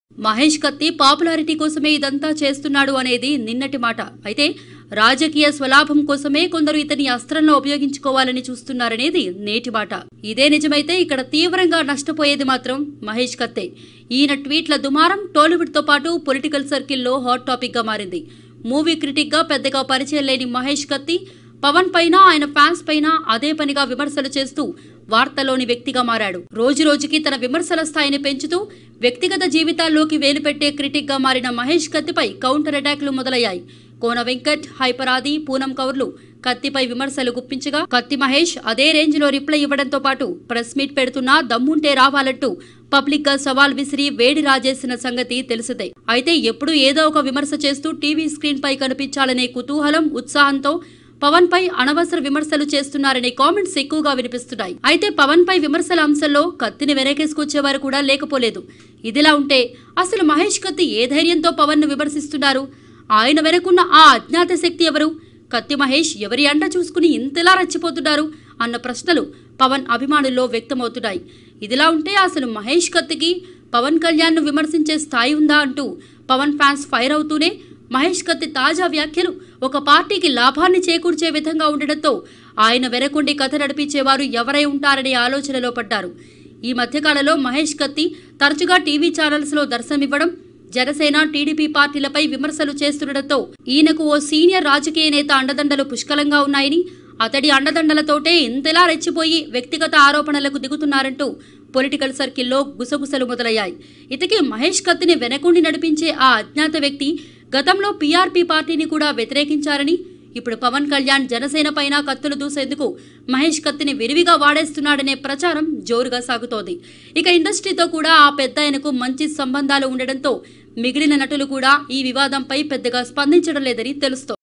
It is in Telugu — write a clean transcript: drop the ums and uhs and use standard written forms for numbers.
మహేష్ కత్తి పాపులారిటీ కోసమే ఇదంతా చేస్తున్నాడు అనేది నిన్నటి మాట. అయితే రాజకీయ స్వలాభం కోసమే కొందరు ఇతని అస్త్రంలో ఉపయోగించుకోవాలని చూస్తున్నారనేది నేటి మాట. ఇదే నిజమైతే ఇక్కడ తీవ్రంగా నష్టపోయేది మాత్రం మహేష్ కత్తే. ఈయన ట్వీట్ల దుమారం టాలీవుడ్ తో పాటు పొలిటికల్ సర్కిల్లో హాట్ టాపిక్ గా మారింది. మూవీ క్రిటిక్ గా పెద్దగా పరిచయం లేని మహేష్ కత్తి పవన్ పైన, ఆయన ఫ్యాన్స్ పైన అదే పనిగా విమర్శలు చేస్తూ వార్తలోని వ్యక్తిగా మారాడు. రోజు రోజుకి తన విమర్శల స్థాయిని పెంచుతూ వ్యక్తిగత జీవితాల్లోకి వేలుపెట్టే క్రిటిక్ గా మారిన మహేష్ కత్తిపై కౌంటర్ అటాక్లు మొదలయ్యాయి. కోన వెంకట్, హైపరాది, పూనం కౌర్లు కత్తిపై విమర్శలు గుప్పించగా కత్తి మహేష్ అదే రేంజ్ లో రిప్లై ఇవ్వడంతో పాటు ప్రెస్ మీట్ పెడుతున్నా దమ్ముంటే రావాలంటూ పబ్లిక్ గా సవాల్ విసిరి వేడి రాజేసిన సంగతి తెలిసిదే. అయితే ఎప్పుడు ఏదో ఒక విమర్శ చేస్తూ టీవీ స్క్రీన్ పై కనిపించాలనే కుతూహలం, ఉత్సాహంతో పవన్ పై అనవసర విమర్శలు చేస్తున్నారనే కామెంట్స్ ఎక్కువగా వినిపిస్తున్నాయి. అయితే పవన్ పై విమర్శల అంశంలో కత్తిని వెనకేసుకొచ్చేవారు కూడా లేకపోలేదు. ఇదిలా ఉంటే అసలు మహేష్ కత్తి ఏ ధైర్యంతో పవన్ ను విమర్శిస్తున్నారు? ఆయన వెనకున్న ఆ అజ్ఞాత శక్తి ఎవరు? కత్తి మహేష్ ఎవరి అండ చూసుకుని ఇంతలా రచ్చిపోతున్నారు అన్న ప్రశ్నలు పవన్ అభిమానుల్లో వ్యక్తమవుతున్నాయి. ఇదిలా ఉంటే అసలు మహేష్ కత్తికి పవన్ కళ్యాణ్ ను విమర్శించే స్థాయి ఉందా అంటూ పవన్ ఫ్యాన్స్ ఫైర్ అవుతూనే మహేష్ కత్తి తాజా వ్యాఖ్యలు ఒక పార్టీకి లాభాన్ని చేకూర్చే విధంగా ఉండడంతో ఆయన వెనకుండి కథ నడిపించేవారు ఎవరై ఉంటారనే ఆలోచనలో పడ్డారు. ఈ మధ్యకాలంలో మహేష్ కత్తి తరచుగా టీవీ ఛానల్స్ లో దర్శనమివ్వడం, జనసేన, టీడీపీ పార్టీలపై విమర్శలు చేస్తుండటంతో ఈయనకు ఓ సీనియర్ రాజకీయ నేత అండదండలు పుష్కలంగా ఉన్నాయని, అతడి అండదండలతోటే ఇంతలా రెచ్చిపోయి వ్యక్తిగత ఆరోపణలకు దిగుతున్నారంటూ పొలిటికల్ సర్కిల్లో గుసగుసలు మొదలయ్యాయి. ఇతకి మహేష్ కత్తిని వెనకుండి నడిపించే ఆ అజ్ఞాత వ్యక్తి గతంలో పీఆర్పీ పార్టీని కూడా వ్యతిరేకించారని, ఇప్పుడు పవన్ కళ్యాణ్ జనసేన పైన కత్తులు దూసేందుకు మహేష్ కత్తిని విరివిగా వాడేస్తున్నాడనే ప్రచారం జోరుగా సాగుతోంది. ఇక ఇండస్ట్రీతో కూడా ఆ పెద్దాయనకు మంచి సంబంధాలు ఉండడంతో మిగిలిన నటులు కూడా ఈ వివాదంపై పెద్దగా స్పందించడం లేదని తెలుస్తోంది.